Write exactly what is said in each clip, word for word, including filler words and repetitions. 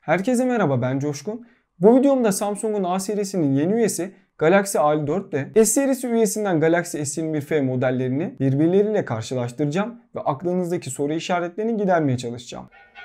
Herkese merhaba, ben Coşkun. Bu videomda Samsung'un A serisinin yeni üyesi Galaxy A elli dört ile S serisi üyesinden Galaxy S yirmi bir F modellerini birbirleriyle karşılaştıracağım ve aklınızdaki soru işaretlerini gidermeye çalışacağım.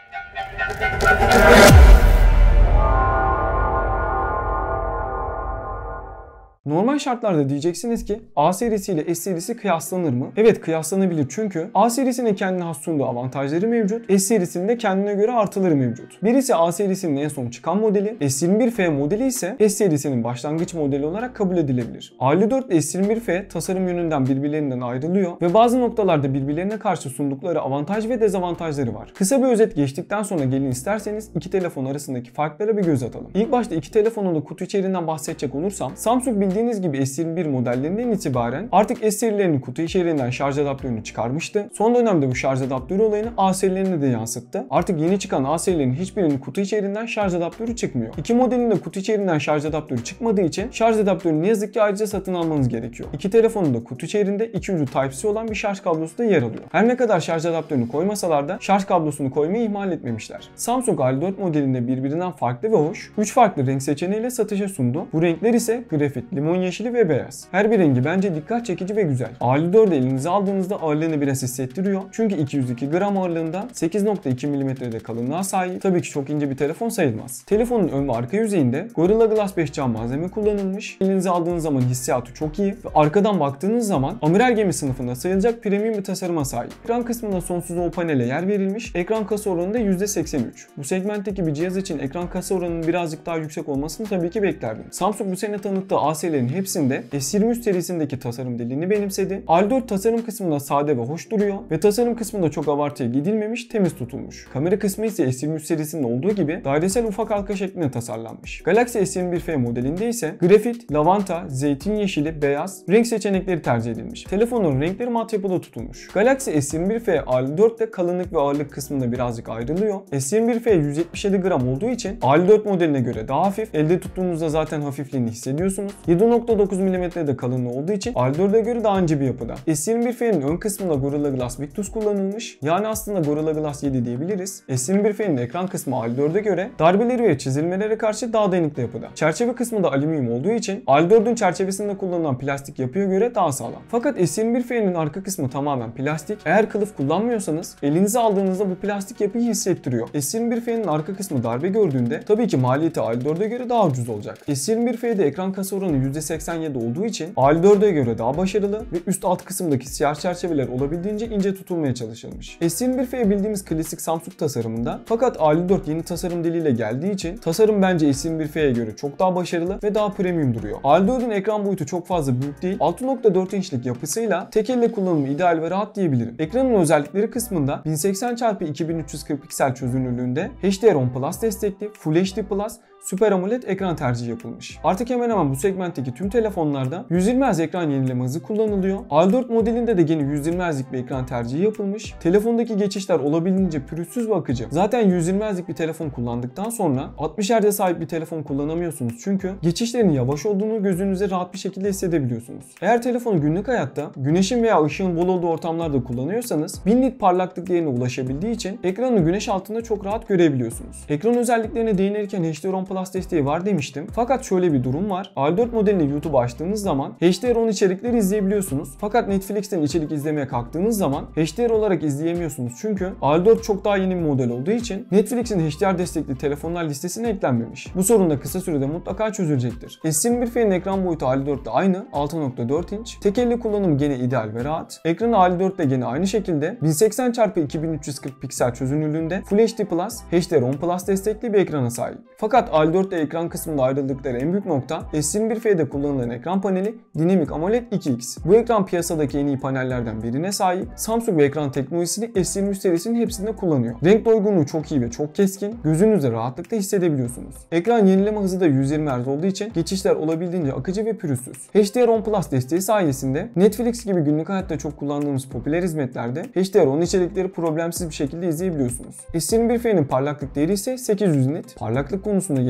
Normal şartlarda diyeceksiniz ki A serisi ile S serisi kıyaslanır mı? Evet, kıyaslanabilir çünkü A serisinin kendine has sunduğu avantajları mevcut. S serisinin de kendine göre artıları mevcut. Birisi A serisinin en son çıkan modeli, S yirmi bir F modeli ise S serisinin başlangıç modeli olarak kabul edilebilir. A elli dört ile S yirmi bir F tasarım yönünden birbirlerinden ayrılıyor ve bazı noktalarda birbirlerine karşı sundukları avantaj ve dezavantajları var. Kısa bir özet geçtikten sonra gelin isterseniz iki telefon arasındaki farklara bir göz atalım. İlk başta iki telefonun da kutu içeriğinden bahsedecek olursam, Samsung bildiğiniz gibi S yirmi bir modellerinden itibaren artık S serilerinin kutu içeriğinden şarj adaptörünü çıkarmıştı. Son dönemde bu şarj adaptörü olayını A serilerine de yansıttı. Artık yeni çıkan A serilerinin hiçbirinin kutu içeriğinden şarj adaptörü çıkmıyor. İki modelin de kutu içeriğinden şarj adaptörü çıkmadığı için şarj adaptörünü ne yazık ki ayrıca satın almanız gerekiyor. İki telefonun da kutu içeriğinde iki ucu Type-C olan bir şarj kablosu da yer alıyor. Her ne kadar şarj adaptörünü koymasalar da şarj kablosunu koymayı ihmal etmemişler. Samsung A elli dört modelinde birbirinden farklı ve hoş üç farklı renk seçeneğiyle satışa sundu. Bu renkler ise grafit, limon yeşili ve beyaz. Her bir rengi bence dikkat çekici ve güzel. A elli dördü elinize aldığınızda ağırlığını biraz hissettiriyor. Çünkü iki yüz iki gram ağırlığında sekiz nokta iki milimetrede kalınlığa sahip. Tabii ki çok ince bir telefon sayılmaz. Telefonun ön ve arka yüzeyinde Gorilla Glass beş cam malzeme kullanılmış. Elinize aldığınız zaman hissiyatı çok iyi ve arkadan baktığınız zaman amiral gemi sınıfında sayılacak premium bir tasarıma sahip. Ekran kısmında sonsuz O panele yer verilmiş. Ekran kasa oranı da yüzde seksen üç. Bu segmentteki bir cihaz için ekran kasa oranının birazcık daha yüksek olmasını tabii ki beklerdim. Samsung bu sene tanıttığı A serilerin hepsinde S yirmi üç serisindeki tasarım dilini benimsedi. A elli dört tasarım kısmında sade ve hoş duruyor ve tasarım kısmında çok abartıya gidilmemiş, temiz tutulmuş. Kamera kısmı ise S yirmi üç serisinde olduğu gibi dairesel ufak halka şeklinde tasarlanmış. Galaxy S yirmi bir F modelinde ise grafit, lavanta, zeytin yeşili, beyaz renk seçenekleri tercih edilmiş. Telefonun renkleri mat yapıda tutulmuş. Galaxy S yirmi bir F A elli dört ile kalınlık ve ağırlık kısmında birazcık ayrılıyor. S yirmi bir F yüz yetmiş yedi gram olduğu için A elli dört modeline göre daha hafif. Elde tuttuğunuzda zaten hafifliğini hissediyorsunuz. yedi nokta dokuz milimetrede kalınlığı olduğu için A elli dörde göre daha ince bir yapıda. S yirmi bir F'nin ön kısmında Gorilla Glass Victus kullanılmış. Yani aslında Gorilla Glass yedi diyebiliriz. S yirmi bir F'nin ekran kısmı A elli dörde göre darbeleri ve çizilmelere karşı daha dayanıklı yapıda. Çerçeve kısmı da alüminyum olduğu için A elli dördün çerçevesinde kullanılan plastik yapıya göre daha sağlam. Fakat S yirmi bir F'nin arka kısmı tamamen plastik. Eğer kılıf kullanmıyorsanız elinize aldığınızda bu plastik yapıyı hissettiriyor. S yirmi bir F'nin arka kısmı darbe gördüğünde tabii ki maliyeti A elli dörde göre daha ucuz olacak. S yirmi bir F'de ekran kasa oranı yüzde seksen yedi olduğu için A elli dörde göre daha başarılı ve üst alt kısımdaki siyah çerçeveler olabildiğince ince tutulmaya çalışılmış. S yirmi bir F bildiğimiz klasik Samsung tasarımında, fakat A elli dört yeni tasarım diliyle geldiği için tasarım bence S yirmi bir F'ye göre çok daha başarılı ve daha premium duruyor. A elli dördün ekran boyutu çok fazla büyük değil. altı nokta dört inçlik yapısıyla tek elle kullanımı ideal ve rahat diyebilirim. Ekranın özellikleri kısmında bin seksen çarpı iki bin üç yüz kırk piksel çözünürlüğünde H D R on Plus destekli Full H D Plus Super AMOLED ekran tercihi yapılmış. Artık hemen hemen bu segmentteki tüm telefonlarda yüz yirmi hertz ekran yenileme hızı kullanılıyor. A elli dört modelinde de yine yüz yirmi hertzlik bir ekran tercihi yapılmış. Telefondaki geçişler olabildiğince pürüzsüz ve akıcı. Zaten yüz yirmi hertzlik bir telefon kullandıktan sonra altmış hertz'e sahip bir telefon kullanamıyorsunuz çünkü geçişlerin yavaş olduğunu gözünüze rahat bir şekilde hissedebiliyorsunuz. Eğer telefonu günlük hayatta güneşin veya ışığın bol olduğu ortamlarda kullanıyorsanız bin nit parlaklık değerine ulaşabildiği için ekranı güneş altında çok rahat görebiliyorsunuz. Ekran özelliklerine değinirken H D R on Plus desteği var demiştim. Fakat şöyle bir durum var. A elli dört modelini YouTube açtığınız zaman H D R on içerikleri izleyebiliyorsunuz. Fakat Netflix'ten içerik izlemeye kalktığınız zaman H D R olarak izleyemiyorsunuz. Çünkü A elli dört çok daha yeni bir model olduğu için Netflix'in H D R destekli telefonlar listesine eklenmemiş. Bu sorun da kısa sürede mutlaka çözülecektir. S yirmi bir F'nin ekran boyutu A elli dörtte aynı, altı nokta dört inç. Tek elle kullanım gene ideal ve rahat. Ekranı A elli dörtte gene aynı şekilde bin seksen çarpı iki bin üç yüz kırk piksel çözünürlüğünde Full H D Plus, H D R on Plus destekli bir ekrana sahip. Fakat A elli dörtte ekran kısmında ayrıldıkları en büyük nokta S yirmi bir F'de kullanılan ekran paneli Dynamic AMOLED iki X. Bu ekran piyasadaki en iyi panellerden birine sahip. Samsung ve ekran teknolojisini S yirmi üç serisinin hepsinde kullanıyor. Renk doygunluğu çok iyi ve çok keskin. Gözünüzde rahatlıkla hissedebiliyorsunuz. Ekran yenileme hızı da yüz yirmi hertz olduğu için geçişler olabildiğince akıcı ve pürüzsüz. H D R on Plus desteği sayesinde Netflix gibi günlük hayatta çok kullandığımız popüler hizmetlerde H D R on içerikleri problemsiz bir şekilde izleyebiliyorsunuz. S yirmi bir F'nin parlaklık değeri ise sekiz yüz nit. Parlaklık konusunda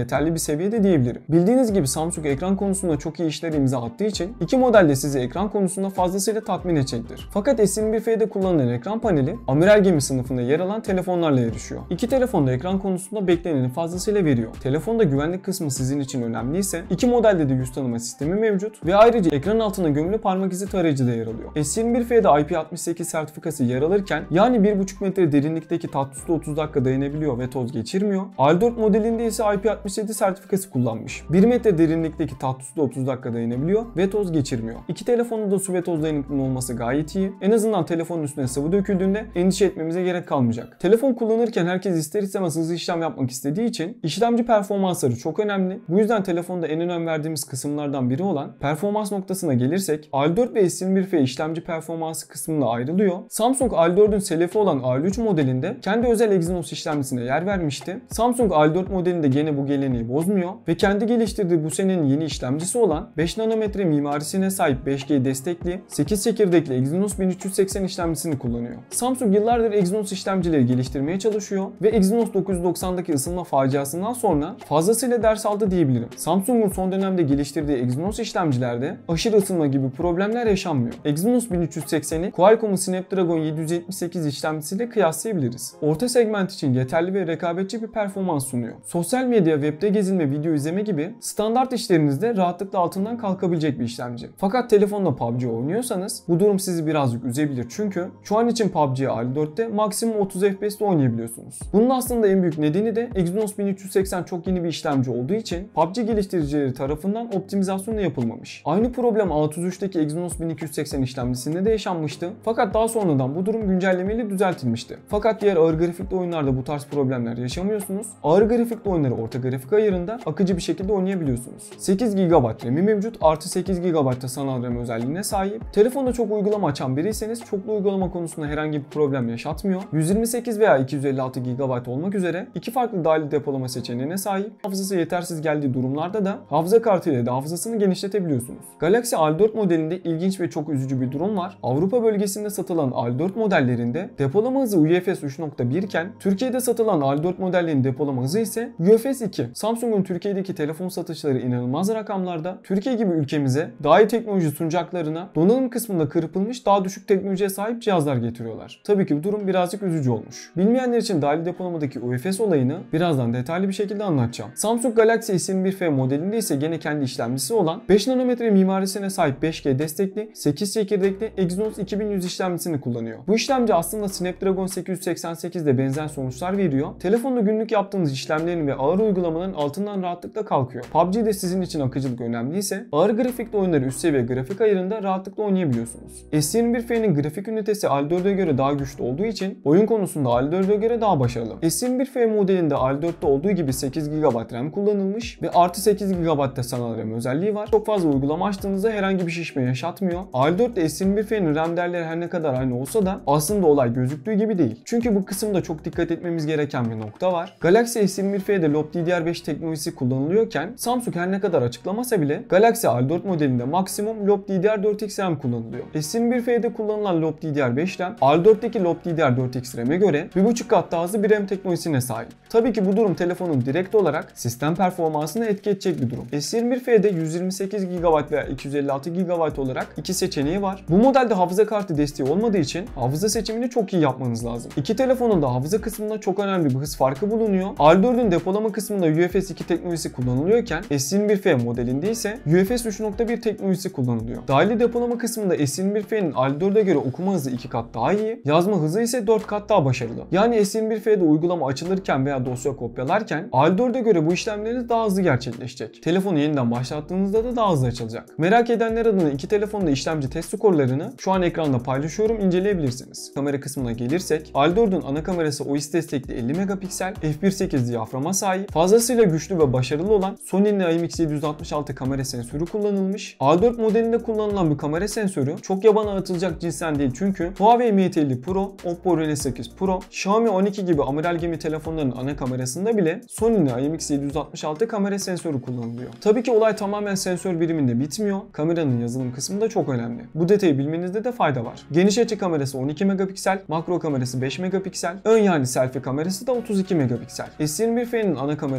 yeterli bir seviyede diyebilirim. Bildiğiniz gibi Samsung ekran konusunda çok iyi işler imza attığı için iki model de sizi ekran konusunda fazlasıyla tatmin edecektir. Fakat S yirmi bir F'de kullanılan ekran paneli amiral gemi sınıfında yer alan telefonlarla yarışıyor. İki telefon da ekran konusunda bekleneni fazlasıyla veriyor. Telefonda güvenlik kısmı sizin için önemliyse iki modelde de yüz tanıma sistemi mevcut ve ayrıca ekranın altında gömülü parmak izi tarayıcı da yer alıyor. S yirmi bir F'de I P altmış sekiz sertifikası yer alırken yani bir buçuk metre derinlikteki tatlı suda otuz dakika dayanabiliyor ve toz geçirmiyor. A dört modelinde ise I P altmış yedi sertifikası kullanmış. bir metre derinlikteki tatlı suda otuz dakika dayanabiliyor ve toz geçirmiyor. İki telefonda da su ve toz dayanıklılığının olması gayet iyi. En azından telefonun üstüne sıvı döküldüğünde endişe etmemize gerek kalmayacak. Telefon kullanırken herkes ister istemez hızlı işlem yapmak istediği için işlemci performansları çok önemli. Bu yüzden telefonda en önem verdiğimiz kısımlardan biri olan performans noktasına gelirsek A dört ve S yirmi bir F işlemci performansı kısmında ayrılıyor. Samsung A dört'ün selefi olan A üç modelinde kendi özel Exynos işlemcisine yer vermişti. Samsung A dört modelinde gene bu geleneği bozmuyor ve kendi geliştirdiği bu senenin yeni işlemcisi olan beş nanometre mimarisine sahip beş G destekli sekiz çekirdekli Exynos bin üç yüz seksen işlemcisini kullanıyor. Samsung yıllardır Exynos işlemcileri geliştirmeye çalışıyor ve Exynos dokuz yüz doksan'daki ısınma faciasından sonra fazlasıyla ders aldı diyebilirim. Samsung'un son dönemde geliştirdiği Exynos işlemcilerde aşırı ısınma gibi problemler yaşanmıyor. Exynos bin üç yüz seksen'i Qualcomm'un Snapdragon yedi yüz yetmiş sekiz işlemcisiyle kıyaslayabiliriz. Orta segment için yeterli ve rekabetçi bir performans sunuyor. Sosyal medya, webde gezinme, video izleme gibi standart işlerinizde rahatlıkla altından kalkabilecek bir işlemci. Fakat telefonda P U B G oynuyorsanız bu durum sizi birazcık üzebilir çünkü şu an için P U B G'yi A dört'te maksimum otuz F P S'te oynayabiliyorsunuz. Bunun aslında en büyük nedeni de Exynos bin üç yüz seksen çok yeni bir işlemci olduğu için P U B G geliştiricileri tarafından optimizasyon da yapılmamış. Aynı problem A otuz üç'teki Exynos bin iki yüz seksen işlemcisinde de yaşanmıştı. Fakat daha sonradan bu durum güncellemeyle düzeltilmişti. Fakat diğer ağır grafikli oyunlarda bu tarz problemler yaşamıyorsunuz. Ağır grafikli oyunları orta grafik ayarında akıcı bir şekilde oynayabiliyorsunuz. sekiz gigabayt RAM'i mevcut, artı sekiz gigabayt da sanal RAM özelliğine sahip. Telefonda çok uygulama açan biriyseniz çoklu uygulama konusunda herhangi bir problem yaşatmıyor. yüz yirmi sekiz veya iki yüz elli altı gigabayt olmak üzere iki farklı dahili depolama seçeneğine sahip. Hafızası yetersiz geldiği durumlarda da hafıza kartı ile de hafızasını genişletebiliyorsunuz. Galaxy A dört modelinde ilginç ve çok üzücü bir durum var. Avrupa bölgesinde satılan A dört modellerinde depolama hızı U F S üç nokta bir iken Türkiye'de satılan A dört modellerinin depolama hızı ise U F S iki. Samsung'un Türkiye'deki telefon satışları inanılmaz rakamlarda. Türkiye gibi ülkemize daha iyi teknoloji sunacaklarına donanım kısmında kırpılmış daha düşük teknolojiye sahip cihazlar getiriyorlar. Tabii ki bu durum birazcık üzücü olmuş. Bilmeyenler için dahili depolamadaki U F S olayını birazdan detaylı bir şekilde anlatacağım. Samsung Galaxy S yirmi bir F modelinde ise gene kendi işlemcisi olan beş nanometre mimarisine sahip beş G destekli sekiz çekirdekli Exynos iki bin yüz işlemcisini kullanıyor. Bu işlemci aslında Snapdragon sekiz yüz seksen sekiz ile benzer sonuçlar veriyor. Telefonda günlük yaptığınız işlemlerin ve ağır uygulamaların altından rahatlıkla kalkıyor. P U B G'de sizin için akıcılık önemliyse ağır grafikli oyunları üst seviye grafik ayarında rahatlıkla oynayabiliyorsunuz. S yirmi bir F'nin grafik ünitesi A dört'e göre daha güçlü olduğu için oyun konusunda A dört'e göre daha başarılı. S yirmi bir F modelinde A dört'te olduğu gibi sekiz gigabayt RAM kullanılmış ve artı sekiz gigabayt da sanal RAM özelliği var. Çok fazla uygulama açtığınızda herhangi bir şişme yaşatmıyor. A dört ile S yirmi bir F'nin RAM değerleri her ne kadar aynı olsa da aslında olay gözüktüğü gibi değil. Çünkü bu kısımda çok dikkat etmemiz gereken bir nokta var. Galaxy S yirmi bir F'de LoPDDR5 teknolojisi kullanılıyorken Samsung her ne kadar açıklamasa bile Galaxy A dört modelinde maksimum LoPDDR dört X RAM kullanılıyor. S yirmi bir F'de kullanılan LoPDDR5 RAM A dört'teki LoPDDR dört X RAM'e göre bir buçuk kat daha hızlı bir RAM teknolojisine sahip. Tabii ki bu durum telefonun direkt olarak sistem performansına etki edecek bir durum. S yirmi bir F'de yüz yirmi sekiz gigabayt veya iki yüz elli altı gigabayt olarak iki seçeneği var. Bu modelde hafıza kartı desteği olmadığı için hafıza seçimini çok iyi yapmanız lazım. İki telefonun da hafıza kısmında çok önemli bir hız farkı bulunuyor. A dört'ün depolama kısmında U F S iki teknolojisi kullanılıyorken S yirmi bir F modelinde ise U F S üç nokta bir teknolojisi kullanılıyor. Dahili depolama kısmında S yirmi bir F'nin A dört'e göre okuma hızı iki kat daha iyi, yazma hızı ise dört kat daha başarılı. Yani S yirmi bir F'de uygulama açılırken veya dosya kopyalarken A dört'e göre bu işlemleriniz daha hızlı gerçekleşecek. Telefonu yeniden başlattığınızda da daha hızlı açılacak. Merak edenler adına iki telefonda işlemci test skorlarını şu an ekranda paylaşıyorum, inceleyebilirsiniz. Kamera kısmına gelirsek A dört'ün ana kamerası O I S destekli elli megapiksel, f bir nokta sekiz diyaframa sahip, fazlasıyla güçlü ve başarılı olan Sony'nin I M X yedi yüz altmış altı kamera sensörü kullanılmış. A dört modelinde kullanılan bu kamera sensörü çok yabana atılacak cinsten değil çünkü Huawei Mate elli Pro, Oppo Reno sekiz Pro, Xiaomi on iki gibi amiral gemi telefonların ana kamerasında bile Sony'nin I M X yedi yüz altmış altı kamera sensörü kullanılıyor. Tabii ki olay tamamen sensör biriminde bitmiyor. Kameranın yazılım kısmı da çok önemli. Bu detayı bilmenizde de fayda var. Geniş açı kamerası on iki megapiksel, makro kamerası beş megapiksel, ön yani selfie kamerası da otuz iki megapiksel. S yirmi bir F'nin ana kamerası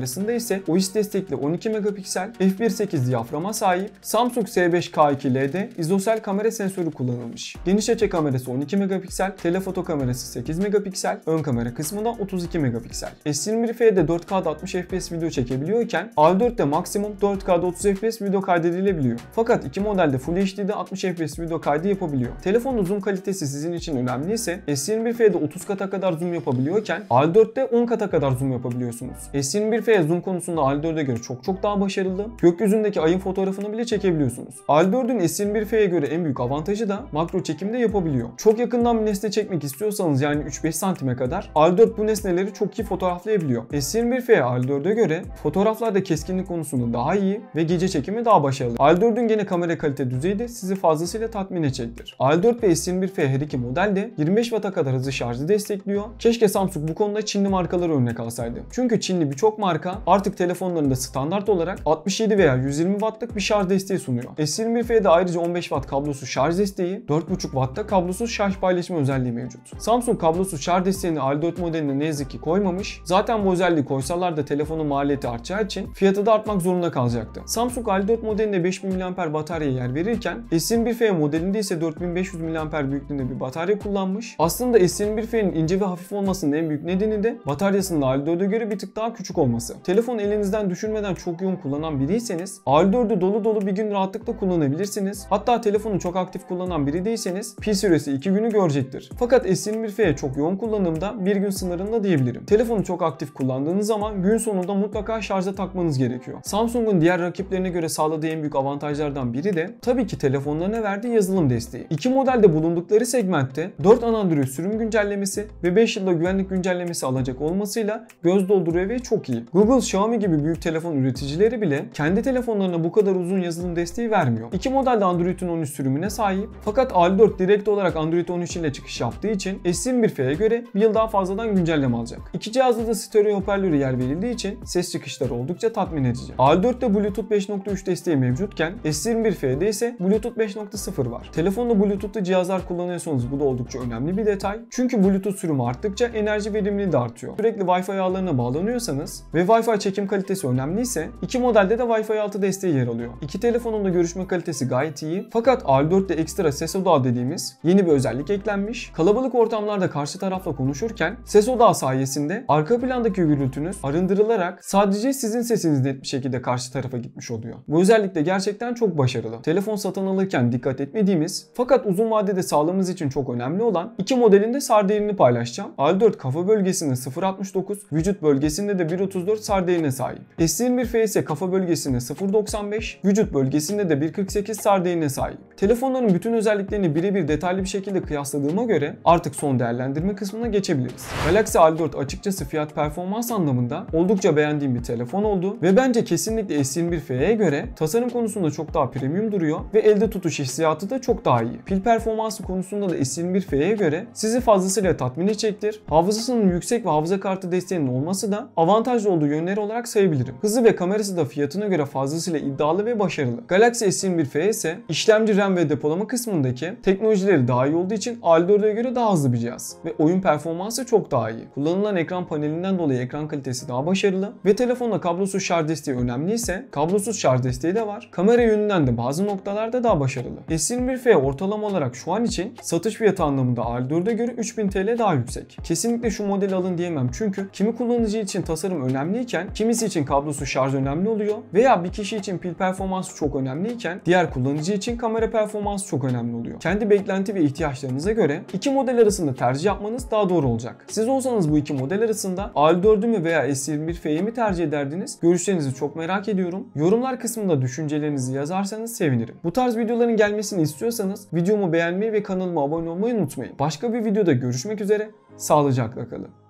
kamerasında ise O I S destekli on iki megapiksel f bir nokta sekiz diyaframa sahip Samsung S beş K iki L D izosel kamera sensörü kullanılmış. Geniş açı kamerası on iki megapiksel, telefoto kamerası sekiz megapiksel, ön kamera kısmında otuz iki megapiksel. S yirmi bir F'de dört K'da altmış F P S video çekebiliyorken A dört'te maksimum dört K'da otuz F P S video kaydedilebiliyor. Fakat iki modelde Full H D'de altmış F P S video kaydı yapabiliyor. Telefonun zoom kalitesi sizin için önemliyse S yirmi bir F'de otuz kata kadar zoom yapabiliyorken A dört'te on kata kadar zoom yapabiliyorsunuz. S yirmi bir F zoom konusunda A dört'e göre çok çok daha başarılı. Gökyüzündeki ayın fotoğrafını bile çekebiliyorsunuz. A dört'ün S yirmi bir F'ye göre en büyük avantajı da makro çekimde yapabiliyor. Çok yakından bir nesne çekmek istiyorsanız yani üç beş santime kadar A dört bu nesneleri çok iyi fotoğraflayabiliyor. S yirmi bir F A dört'e göre fotoğraflarda keskinlik konusunda daha iyi ve gece çekimi daha başarılı. A dört'ün gene kamera kalite düzeyi de sizi fazlasıyla tatmin edecektir. A dört ve S yirmi bir F her iki model de yirmi beş watt'a kadar hızlı şarjı destekliyor. Keşke Samsung bu konuda Çinli markaları örnek alsaydı. Çünkü Çinli birçok marka artık telefonlarında standart olarak altmış yedi veya yüz yirmi wattlık bir şarj desteği sunuyor. S yirmi bir F'de ayrıca on beş watt kablosuz şarj desteği, dört buçuk watt'ta kablosuz şarj paylaşımı özelliği mevcut. Samsung kablosuz şarj desteğini A dört modeline ne yazık ki koymamış. Zaten bu özelliği koysalar da telefonun maliyeti artacağı için fiyatı da artmak zorunda kalacaktı. Samsung A dört modeline beş bin miliamper bataryaya yer verirken S yirmi bir F modelinde ise dört bin beş yüz miliamper büyüklüğünde bir batarya kullanmış. Aslında S yirmi bir F'nin ince ve hafif olmasının en büyük nedeni de bataryasının A dört'e göre bir tık daha küçük olması. Telefonu elinizden düşürmeden çok yoğun kullanan biriyseniz A dört'ü dolu dolu bir gün rahatlıkla kullanabilirsiniz. Hatta telefonu çok aktif kullanan biri değilseniz pil süresi iki günü görecektir. Fakat S yirmi bir F'ye çok yoğun kullanımda bir gün sınırında diyebilirim. Telefonu çok aktif kullandığınız zaman gün sonunda mutlaka şarja takmanız gerekiyor. Samsung'un diğer rakiplerine göre sağladığı en büyük avantajlardan biri de tabii ki telefonlarına verdiği yazılım desteği. İki modelde bulundukları segmentte dört ana Android sürüm güncellemesi ve beş yılda güvenlik güncellemesi alacak olmasıyla göz dolduruyor ve çok iyi. Google, Xiaomi gibi büyük telefon üreticileri bile kendi telefonlarına bu kadar uzun yazılım desteği vermiyor. İki modelde Android'in on üç sürümüne sahip fakat A dört direkt olarak Android on üç ile çıkış yaptığı için S yirmi bir F'ye göre bir yıl daha fazladan güncelleme alacak. İki cihazda da stereo hoparlörü yer verildiği için ses çıkışları oldukça tatmin edici. A dört'te Bluetooth beş nokta üç desteği mevcutken S yirmi bir F'de ise Bluetooth beş nokta sıfır var. Telefonda Bluetooth'lu cihazlar kullanıyorsanız bu da oldukça önemli bir detay. Çünkü Bluetooth sürümü arttıkça enerji verimliliği de artıyor. Sürekli Wi-Fi ağlarına bağlanıyorsanız ve Wi-Fi çekim kalitesi önemliyse iki modelde de Wi-Fi altı desteği yer alıyor. İki telefonun da görüşme kalitesi gayet iyi. Fakat A dört'te ekstra ses odağı dediğimiz yeni bir özellik eklenmiş. Kalabalık ortamlarda karşı tarafla konuşurken ses odağı sayesinde arka plandaki gürültünüz arındırılarak sadece sizin sesiniz net bir şekilde karşı tarafa gitmiş oluyor. Bu özellik de gerçekten çok başarılı. Telefon satın alırken dikkat etmediğimiz fakat uzun vadede sağlığımız için çok önemli olan iki modelin de SAR değerini paylaşacağım. A dört kafa bölgesinde sıfır virgül altmış dokuz, vücut bölgesinde de bir virgül otuz dört SAR değerine sahip. S yirmi bir F ise kafa bölgesinde sıfır virgül doksan beş, vücut bölgesinde de bir virgül kırk sekiz SAR değerine sahip. Telefonların bütün özelliklerini birebir detaylı bir şekilde kıyasladığıma göre artık son değerlendirme kısmına geçebiliriz. Galaxy A dört açıkçası fiyat performans anlamında oldukça beğendiğim bir telefon oldu ve bence kesinlikle S yirmi bir F'ye göre tasarım konusunda çok daha premium duruyor ve elde tutuş hissiyatı da çok daha iyi. Pil performansı konusunda da S yirmi bir F'ye göre sizi fazlasıyla tatmin edecektir. Hafızasının yüksek ve hafıza kartı desteğinin olması da avantajlı olduğu yönleri olarak sayabilirim. Hızı ve kamerası da fiyatına göre fazlasıyla iddialı ve başarılı. Galaxy S yirmi bir F ise işlemci, RAM ve depolama kısmındaki teknolojileri daha iyi olduğu için A dört'e göre daha hızlı bir cihaz ve oyun performansı çok daha iyi. Kullanılan ekran panelinden dolayı ekran kalitesi daha başarılı ve telefonla kablosuz şarj desteği önemliyse kablosuz şarj desteği de var. Kamera yönünden de bazı noktalarda daha başarılı. S yirmi bir F ortalama olarak şu an için satış fiyatı anlamında A dört'e göre üç bin TL daha yüksek. Kesinlikle şu modeli alın diyemem çünkü kimi kullanıcı için tasarım önemliyken kimisi için kablosuz şarj önemli oluyor veya bir kişi için pil performansı çok önemliyken diğer kullanıcı için kamera performansı çok önemli oluyor. Kendi beklenti ve ihtiyaçlarınıza göre iki model arasında tercih yapmanız daha doğru olacak. Siz olsanız bu iki model arasında A dört'ü mü veya S yirmi bir F'yi mi tercih ederdiniz? Görüşlerinizi çok merak ediyorum. Yorumlar kısmında düşüncelerinizi yazarsanız sevinirim. Bu tarz videoların gelmesini istiyorsanız videomu beğenmeyi ve kanalıma abone olmayı unutmayın. Başka bir videoda görüşmek üzere. Sağlıcakla kalın.